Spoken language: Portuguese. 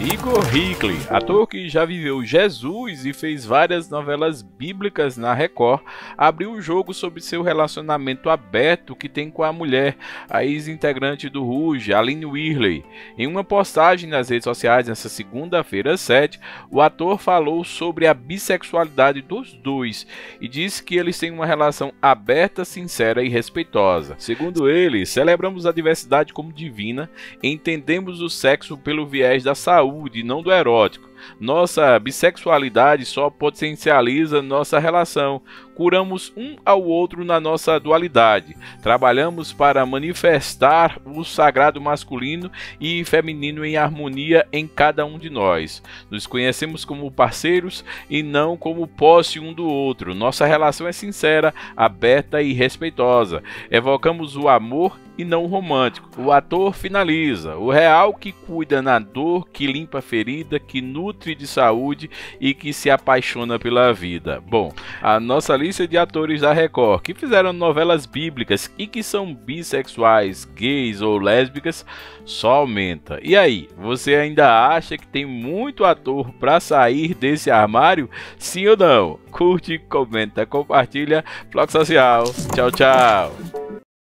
Igor Hickley, ator que já viveu Jesus e fez várias novelas bíblicas na Record, abriu o jogo sobre seu relacionamento aberto que tem com a mulher, a ex-integrante do Ruge, Aline Wheatley. Em uma postagem nas redes sociais nesta segunda-feira 7, o ator falou sobre a bissexualidade dos dois e disse que eles têm uma relação aberta, sincera e respeitosa. Segundo ele, celebramos a diversidade como divina e entendemos o sexo pelo viés da saúde e não do erótico. Nossa bissexualidade só potencializa nossa relação. Curamos um ao outro na nossa dualidade. Trabalhamos para manifestar o sagrado masculino e feminino em harmonia em cada um de nós. Nos conhecemos como parceiros e não como posse um do outro. Nossa relação é sincera, aberta e respeitosa. Evocamos o amor e não o romântico. O ator finaliza: o real que cuida na dor, que limpa a ferida, que nutre de saúde e que se apaixona pela vida. Bom, a nossa lista de atores da Record que fizeram novelas bíblicas e que são bissexuais, gays ou lésbicas só aumenta. E aí, você ainda acha que tem muito ator para sair desse armário? Sim ou não? Curte, comenta, compartilha. Flock Social. Tchau, tchau.